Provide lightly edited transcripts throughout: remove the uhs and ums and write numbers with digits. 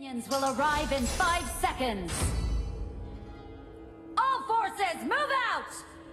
Minions will arrive in 5 seconds. All forces, move out!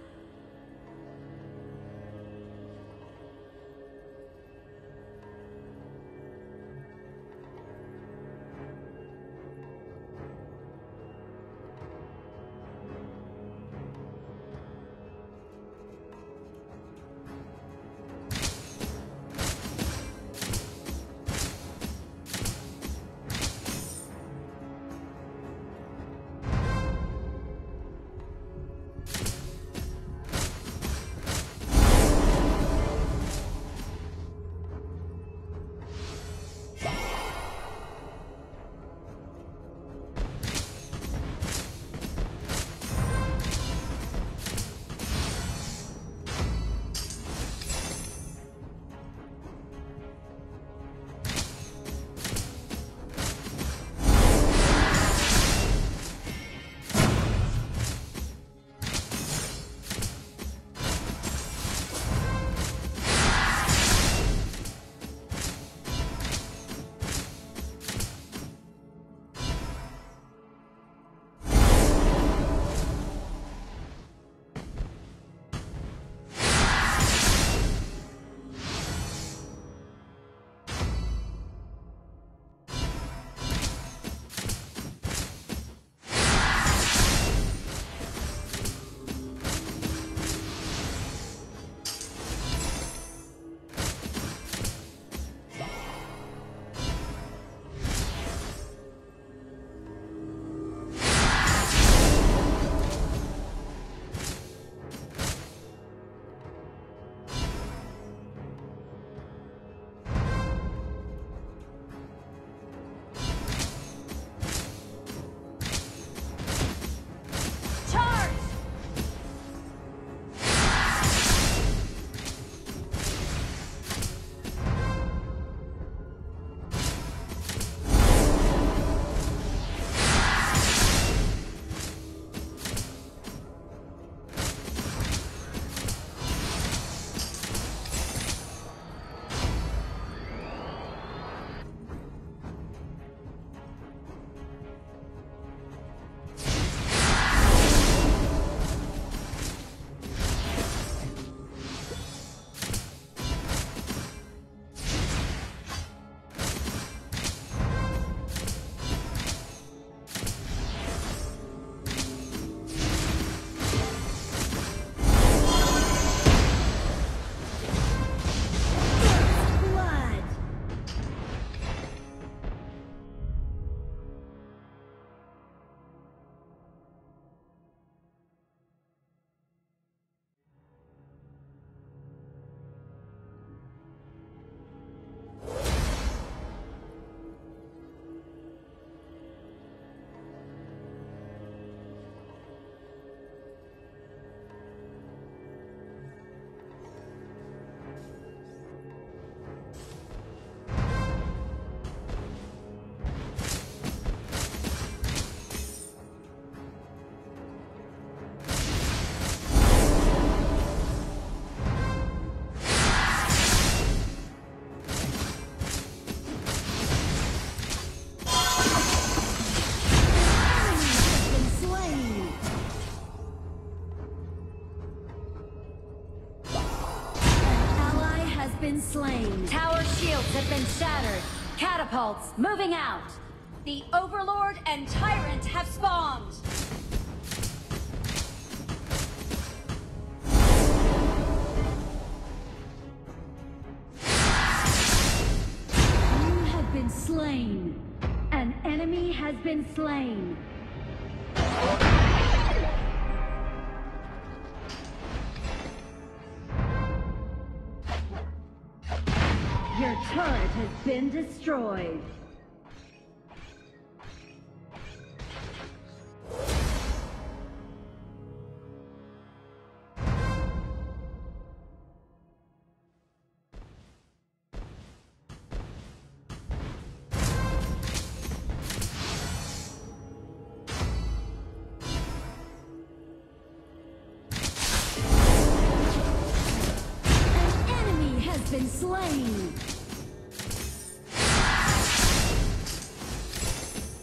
Been slain. Tower shields have been shattered. Catapults moving out. The Overlord and Tyrant have spawned. You have been slain. An enemy has been slain. Your turret has been destroyed. Been slain.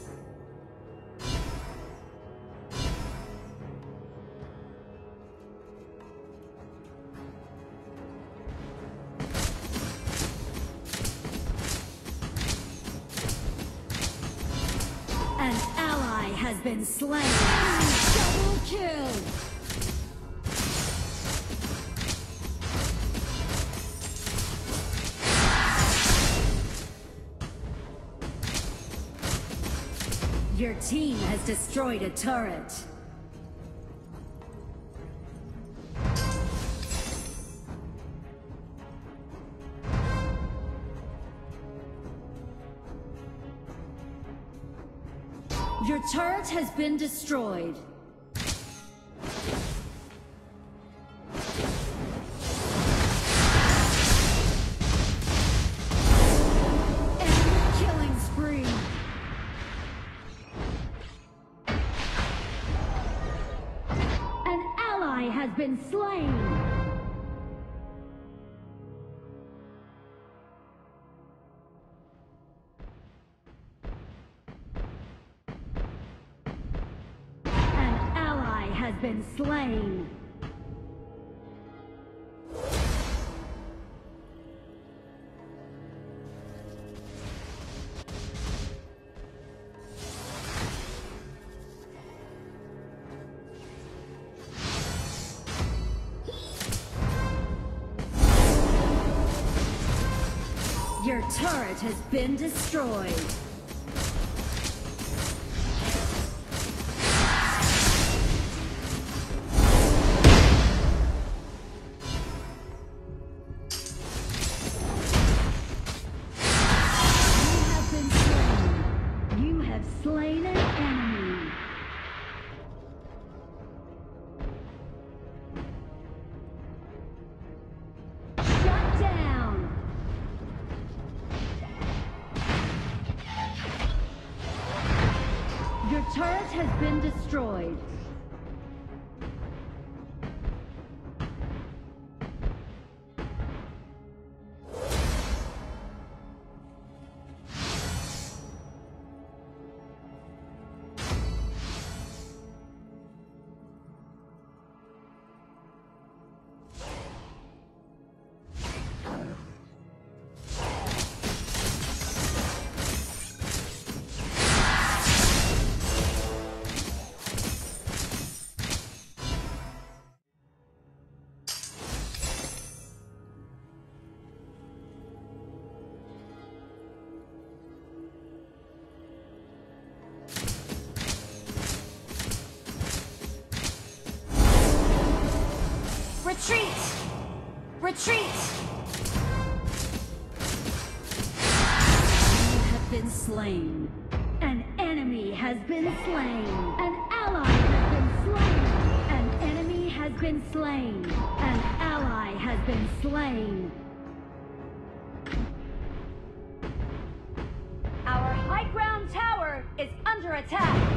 has been slain. Double kill. Your team has destroyed a turret. Your turret has been destroyed. Enemy killing spree. An ally has been slain. Has been slain. Your turret has been destroyed. Slain an enemy. Shut down. Your turret has been destroyed. Retreat! Retreat! You have been slain. An enemy has been slain. An ally has been slain. An enemy has been slain. An ally has been slain. Our high ground tower is under attack!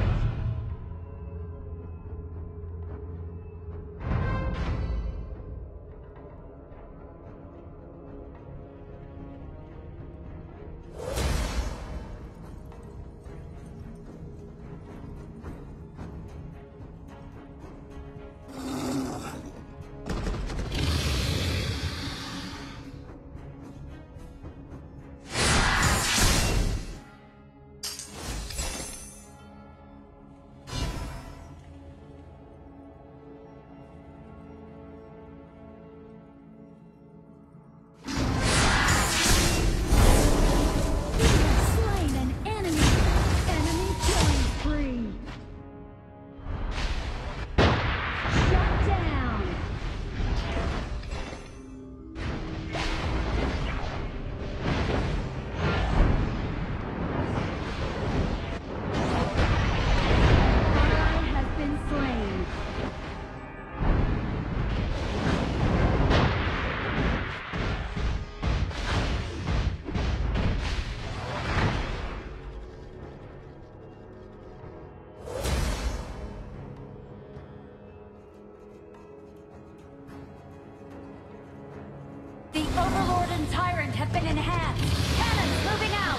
The Overlord and Tyrant have been enhanced. Cannons moving out.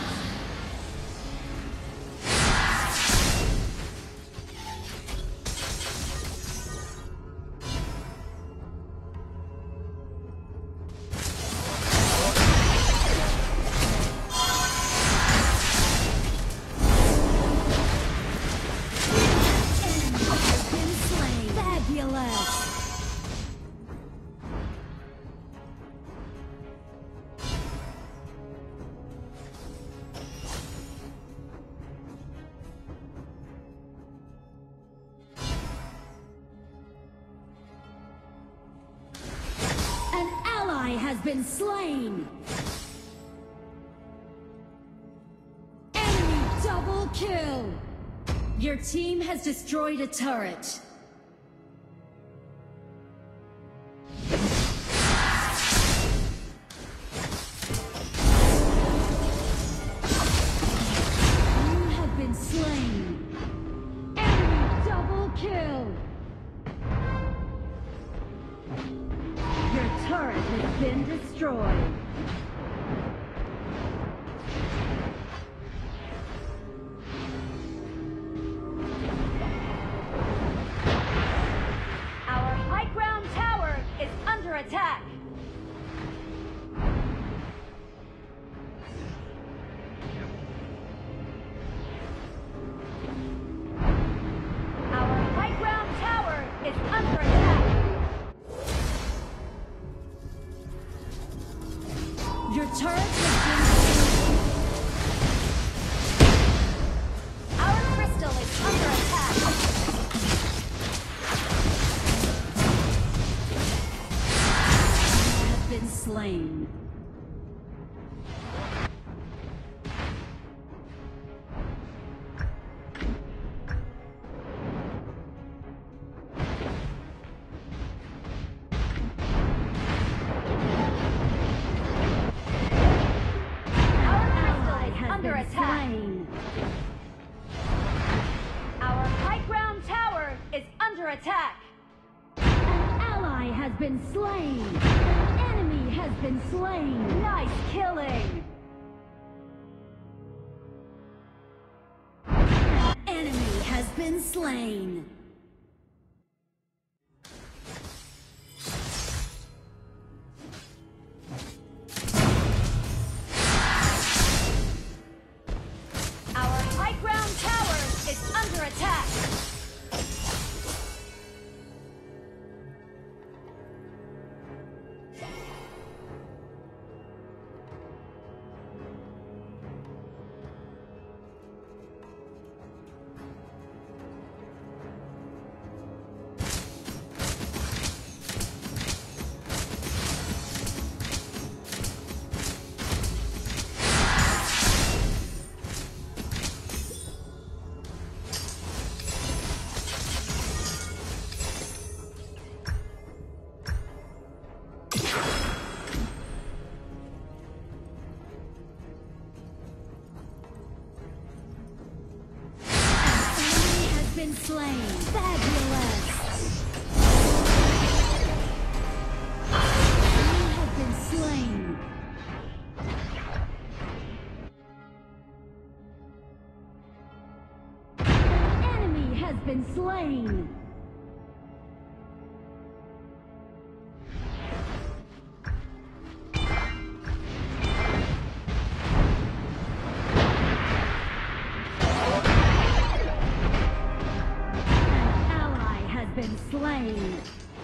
been slain. Enemy double kill. Your team has destroyed a turret. You have been slain. Enemy double kill. Your turret has been destroyed. Our high ground tower is under attack. Our high ground tower is under attack. Your turret has been destroyed. Our crystal is under attack. Has been slain. Our crystal Ally is has under been attack. slain. Our high ground tower is under attack. An ally has been slain. An enemy has been slain. Nice killing. An enemy has been slain. Our high ground tower is under attack. Been slain. Fabulous. You have been slain. An enemy has been slain. Been slain.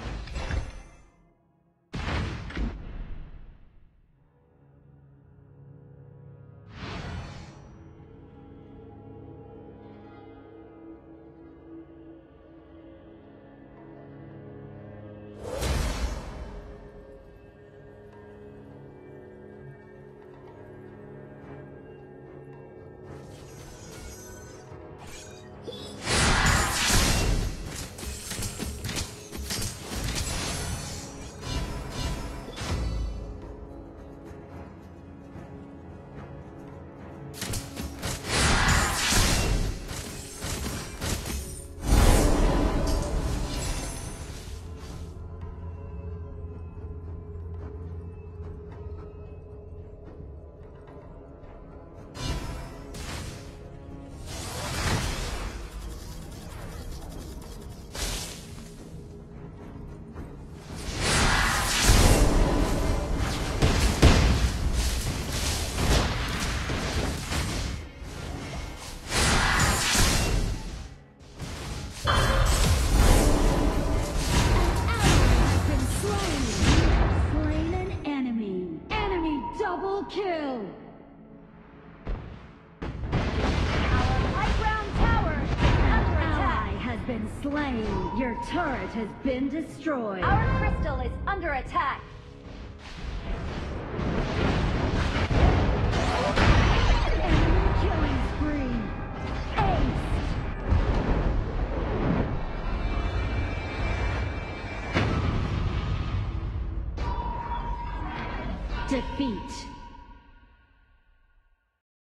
kill! Our high ground tower is under attack. Ally has been slain. Your turret has been destroyed. Our crystal is under attack. Defeat.